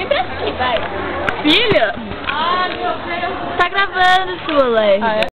sempre assim, vai. Filha? Ah, meu Deus. Tá gravando, Sulei. Ah, é?